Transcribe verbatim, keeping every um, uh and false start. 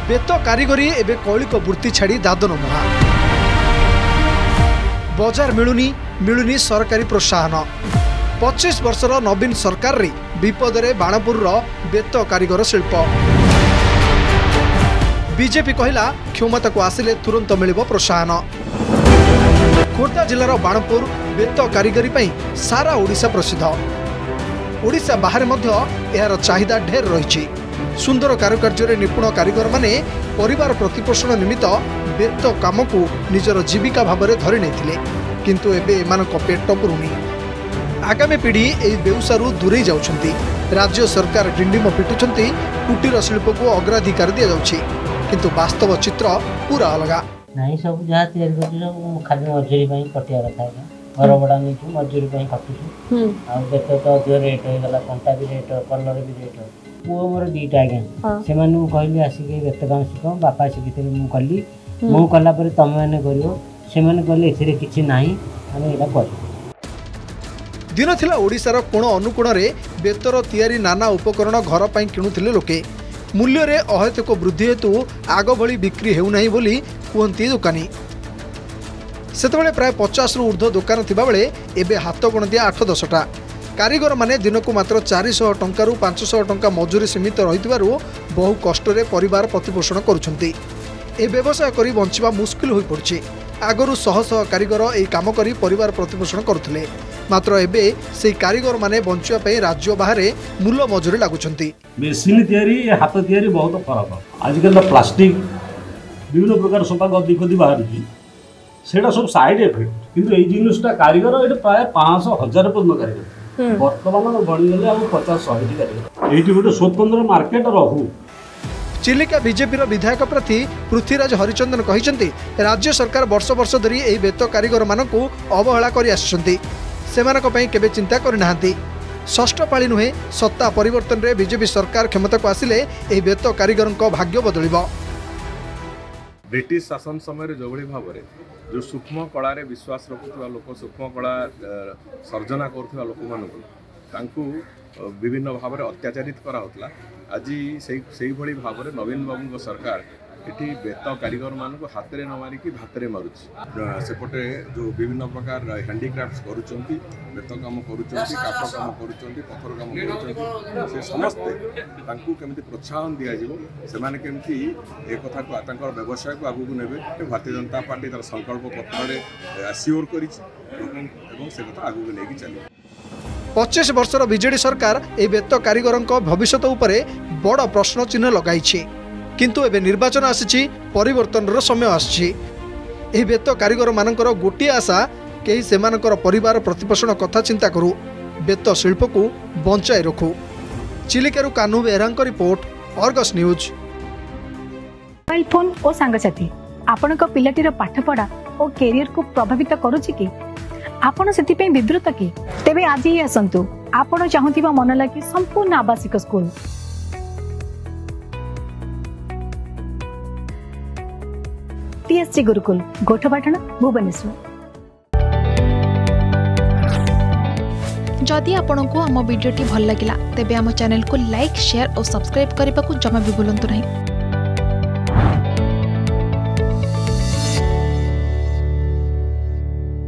बेत कारीगरी एबे कौलिक वृत्ति छाड़ी दादन मुहा बजार मिलुनी मिलुनी सरकारी प्रोत्साहन पच्चीस वर्षर नवीन सरकार रे विपदरे बाणपुर बेत कारीगर शिल्प बीजेपी कहला क्षमता को आसिले तुरंत मिलिबो प्रोत्साहन। खोर्धा जिलार बाणपुर बेत कारीगरी पई सारा ओडिशा प्रसिद्ध। ओडिशा बाहर मध्य यार चाहिदा ढेर रही। सुंदर कारुकार्य निपुण कारीगर माने परिवार प्रतिपोषण निमित्त बेत काम को निजर जीविका भाव में धरी नहीं किंतु एबे एमानक पेट पुरुनी। आगामी पीढ़ी एई बेउसारू दूरे जाउछंती। राज्य सरकार डिंडिम पिटुछंती कुटीर शिल्प को अग्राधिकार दिया जाउछि किंतु वास्तव चित्र पूरा अलग नहीं। सब जहाँ तैयारी कर खाली मजूरी कटिया कथा घर भड़ा नहीं मजूरी कटुछु आ बेत तो अधिक रेट हो गला कंटा भी रेट कलर भी रेट पुओ मोर दीटा आज्ञा से कहली आसिक बेत काम शिख बापा शिखी मुझे कली मु कला तुम मैंने कर से कहले किसी ना आम यहाँ कर दिन थिला ओडिशार कोण अनुकोण रे बेतर तैयारी नाना उपकरण घर पर किणुथिले लोके। मूल्य रे अहेतुक वृद्धि हेतु आग भली बिक्री हेउनाही बोली कहती दुकानी। सेतबेले प्राय पचास रु ऊर्ध्व दुकान थिबा बेले एबे हाथ गणतिया आठ दसटा कारीगर माने दिन को मात्र चार सौ टंका रु पाँच सौ टंका मजूरी सीमित रहितबारु बहु कष्टरे परिवार प्रतिपोषण करुछंती। ए व्यवसाय करी बंचिबा मुश्किल होई पड़छि। आगरु शह शह कारीगर एई काम करी परिवार प्रतिपोषण करुथिले मात्र एबे से कारीगर माने बंचिबा पई राज्य बाहर मूल मजूरी लागुछंती। मेसिन तैयारी हाथ तैयारी बहुत फरक। आजकल प्लास्टिक विभिन्न प्रकार सफा गदी खदी बाहर सेटा सब साइड इफेक्ट किंतु एई जिनिसटा कारीगर एटा प्राय पाँच सौ हजार पर्यंत कारीगर वर्तमान बणीगले हम पचास सौ कारीगर एटी गोटे स्वतंत्र मार्केट रहू। चिलिका बीजेपी विधायक प्रार्थी पृथ्वीराज हरिचंदन कहिसेंती राज्य सरकार वर्ष वर्ष धरी एई बेत कारीगर मानकु अवहेला करि आछंती सेमानक पई केबे चिंता करि नाहंती। षष्ठ पाଳି नुहे सत्ता परिवर्तन रे बीजेपी सरकार क्षमता को आसिले एई बेत कारीगरंक भाग्य बदलिबो। ब्रिटिश शासन समय जो भाव में जो सूक्ष्म कला विश्वास रखुवा लोक सूक्ष्म कला सर्जना करुवा लोक मानू विभिन्न भाव में अत्याचारित कराला। आज से भाव में नवीन बाबू सरकार ये बेत कारीगर मान हाथ में न मारिक भात में मारुच सेपटे जो विभिन्न प्रकार हैंडीक्राफ्ट करुँच बेत कम करुँच काठ कम करुँच पथर कम करुँच से समस्ते केमती प्रोत्साहन दिज्व से एक कथा को व्यवसाय को आगू ने भारतीय जनता पार्टी तार संकल्प पत्र सियोर कर आगू लेकिन चलिए। पच्चीस वर्षर बीजेडी सरकार ए बेत कारीगरंक भविष्यत उपरे बड़ प्रश्न चिन्ह लगाई किंतु एबे निर्वाचन आसी परिवर्तन समय आसी बेत कारीगर मानकर गोटे आशा कहीं सेमानकर परिवार प्रतिपोषण कथा चिंता करू बेत शिल्प को बंचाई रखू। चिलिकारू कान्हू बेहरांक report Argus news. Mobile phone और सांगसाथी आपणक पिलाटीर पाठपढ़ा और कैरियर को प्रभावित करुछि कि आपण सेति विद्रुत कि तेबे आज ही आसंतु आपण चाहुथिबा मन लागी संपूर्ण आवासिक स्कूल टीएससी गुरुकुल गोठपाटण भुवनेश्वर। जदि आपंक आम भिडी भल लगा तेब आम चैनल को लाइक शेयर और सब्सक्राइब करने को जमा भी भूलु नहीं।